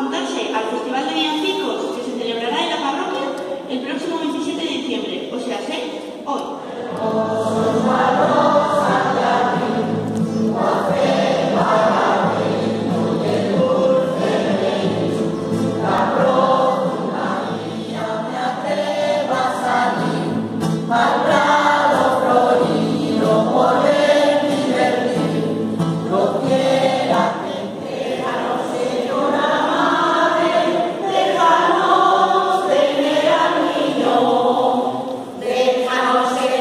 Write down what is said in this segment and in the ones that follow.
apuntarse al Festival de Villancicos que se celebrará en la parroquia el próximo 27 de diciembre, o sea, hoy. Déjanos ser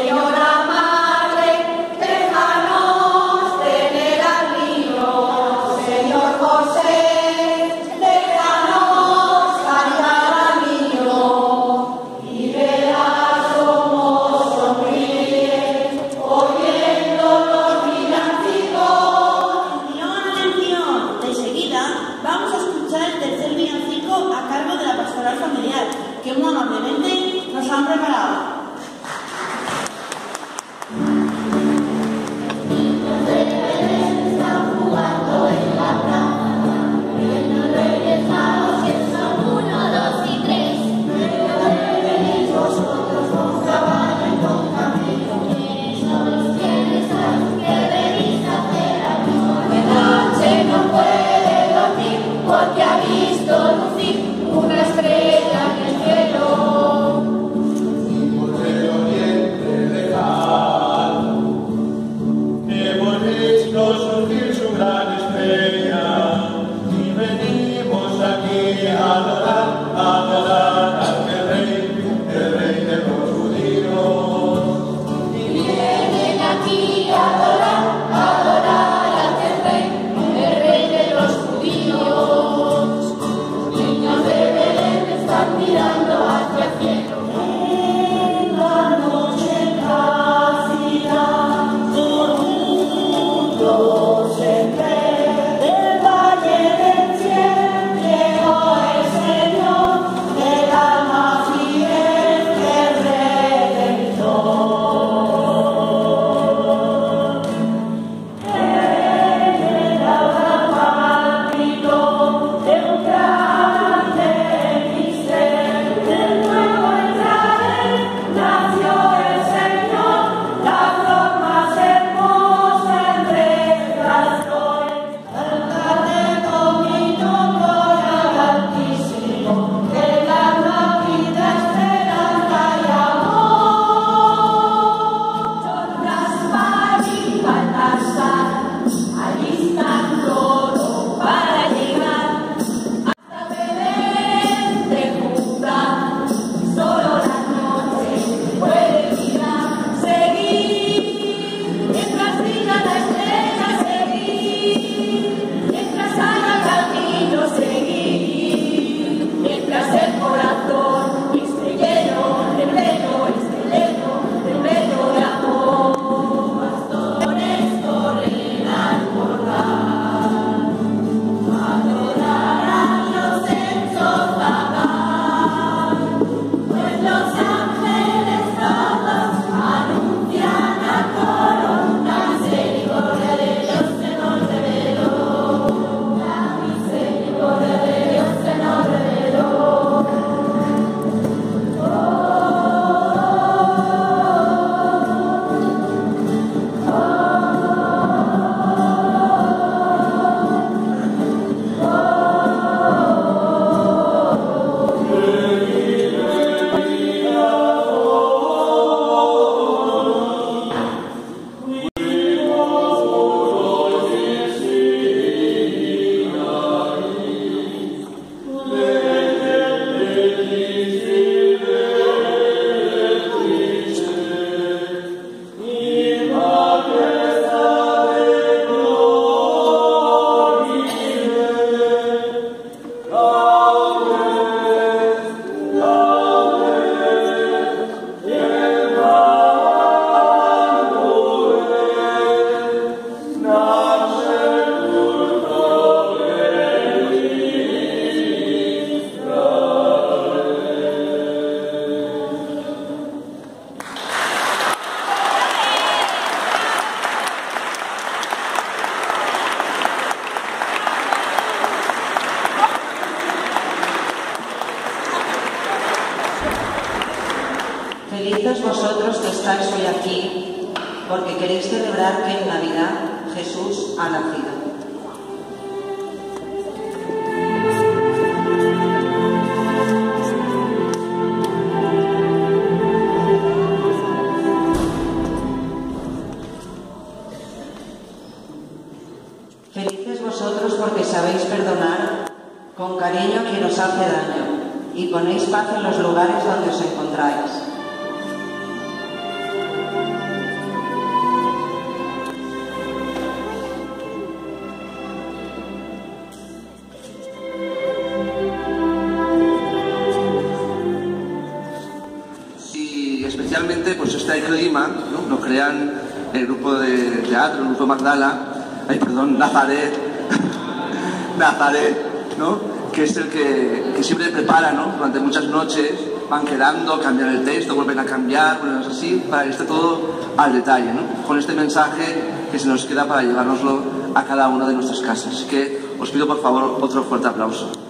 aquí porque queréis celebrar que en Navidad Jesús ha nacido. Felices vosotros porque sabéis perdonar con cariño a quien os hace daño y ponéis paz en los lugares donde os encontráis. Y especialmente pues este clima, ¿no? Lo crean el grupo de teatro, el grupo Magdala, Nazaret, ¿no? Que es el que siempre prepara, ¿no? Durante muchas noches, van quedando, cambian el texto, vuelven a cambiar, bueno, así, para que esté todo al detalle, ¿no? Con este mensaje que se nos queda para llevárnoslo a cada una de nuestras casas. Así que os pido por favor otro fuerte aplauso.